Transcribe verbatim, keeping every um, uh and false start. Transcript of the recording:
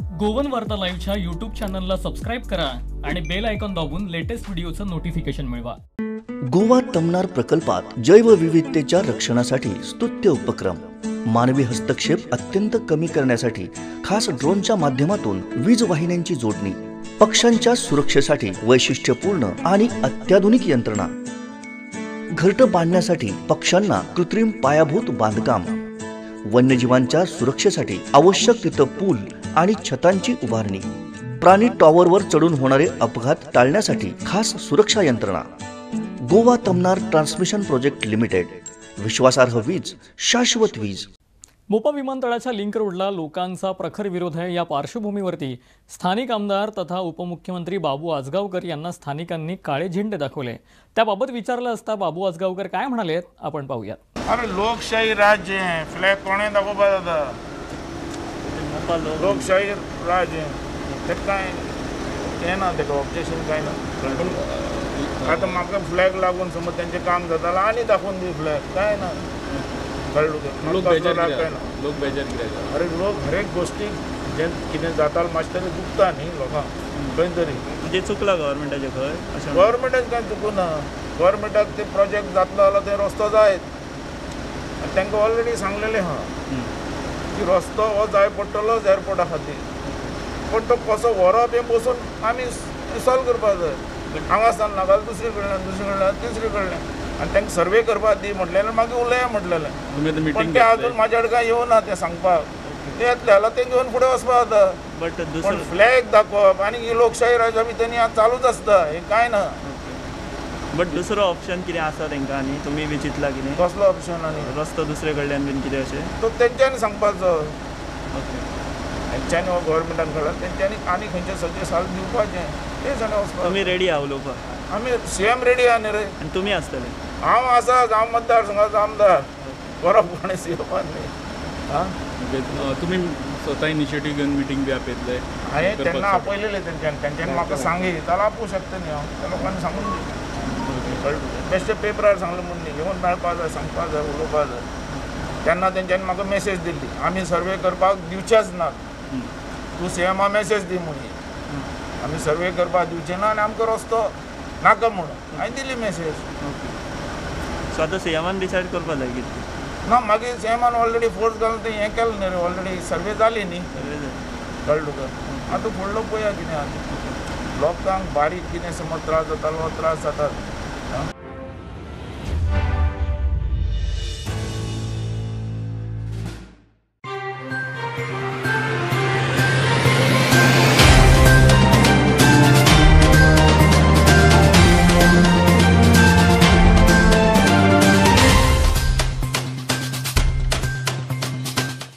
Goan वार्ता लाईव्हच्या YouTube चॅनलला सबस्क्राईब करा आणि बेल आयकॉन दाबून लेटेस्ट व्हिडिओचं नोटिफिकेशन मिळवा। गोवा तमनार प्रकल्पात जैवविविधतेच्या रक्षणासाठी स्तुत्य उपक्रम, मानवी हस्तक्षेप अत्यंत कमी करण्यासाठी खास ड्रोनच्या माध्यमातून वीज वाहिन्यांची जोडणी, पक्ष्यांच्या सुरक्षेसाठी वैशिष्ट्यपूर्ण आणि अत्याधुनिक यंत्रणा, घरटं बांधण्यासाठी पक्ष्यांना कृत्रिम पायाभूत बांधकाम, वन्यजीवांच्या सुरक्षेसाठी आवश्यक तिथं पूल आणि छतांची उभारणी, प्राणी टॉवरवर चढून होणारे अपघात टाळण्यासाठी खास सुरक्षा यंत्रणा। Goa Tamnar transmission project limited, विश्वासार्ह वीज, शाश्वत वीज। मोपा विमानतळाच्या लिंक रोडला लोकांचा प्रखर विरोध आहे। या पार्श्वभूमीवरती स्थानिक आमदार तथा उपमुख्यमंत्री बाबू आजगावकर यांना स्थानिकांनी काळे झेंडे दाखवले। त्याबाबत विचारलं असता बाबू आजगावकर काय म्हणाले आपण पाहूयात। अरे लोकशाही राज्य है, फ्लॅग कोणे दाखवपा जाता? लोकशाही राज्य ते काय ते ना ते ऑब्जेक्शन काय ना, आता म्हाका फ्लॅग लागून समज त्यांचे काम जाताला आणि दाखवून दी फ्लॅग काय ना कळलं लोक बेजार काय ना लोक बेजार कित्याक? अरे लोक हर एक गोष्टी जे कितें जाता मातशें तरी दुखता न्ही लोकांक खंय तरी, म्हणजे चुकला गव्हर्मेंटाचे खंय अशें गव्हर्मेंटान काय चुकूना। गव्हर्मेंटाक ते प्रोजेक्ट जातलो जाल्यार ते रस्तो जायत, तांकां ऑलरेडी सांगलेलें आहा की रस्तो हो जाय पडटलोच एअरपोर्टा खातीर, पण तो कसो व्हरप हें बसून आमी सॉल्व करपाक जाय। हांगासान नाका दुसरे कडल्यान दुसरे कडल्यान तिसरे कडल्यान, आनी तांकां सर्वे करपाक दी म्हटलेलें, मागीर उलया म्हटलेलें, पण ते आजून म्हाज्या कडेन येवना ते सांगपाक। ते येतले जाल्यार ते घेवन फुडें वचपाक जाता, बट पण फ्लॅग दाखोवप आनी ही लोकशाही राज्या भितर आज चालूच आसता, हें काय ना। बट दुसरो ऑप्शन कितें आसा तांकां आनी तुमी बी चिंतला कितें? कसलो ऑप्शन आनी रस्तो दुसरे कडल्यान बीन कितें अशें? तो तेंच्यांनी सांगपाचो, तेंच्यांनी हो गव्हर्मेंटान कळ्ळा, तेंच्यांनी आनी खंयचे सजेशन दिवपाचें, ते जाणा वचपाक। तुमी रेडी आहा उलोवपाक? आमी सीएम रेडी आहा न्ही रे। आनी तुमी आसतले? हांव आसा, हांव मतदारसंघाचो आमदार, परब कोणें सीएमान न्ही। हां तुमी स्वता इनिशिएटीव घेवन मिटींग बी आपयतले? हांवें तेन्ना आपयलेलें तेंच्यांनी, तेंच्यांनी म्हाका सांगी, जाल्यार आपूं शकता न्ही हांव, त्या लोकांनी सांगून दी। बेश्टे पेपरार सांगलें म्हूण न्ही, घेवन मेळपा जाय, सांगपा जाय, उलोवपा जाय। तेन्ना तेंच्यांनी म्हाका मेसेज दिल्ली, आमी सर्वे करपाक दिवचेच नात, तूं सीएमा मेसेज दी म्हणून, आमी सर्वे करपाक दिवचे ना आनी आमकां रस्तो नाका म्हणून हांवें दिली मेसेज। सो आतां सीएमान डिसायड करपा जाय कितें ना, मागीर सीएमान ऑलरेडी फोर्स घालून तें हें केलें न्ही रे, ऑलरेडी सर्वे जाली न्ही, कळ्ळें तुका? आतां फुडलो पळया कितें आसा, लोकांक बारीक कितें समज त्रास जातालो त्रास जातात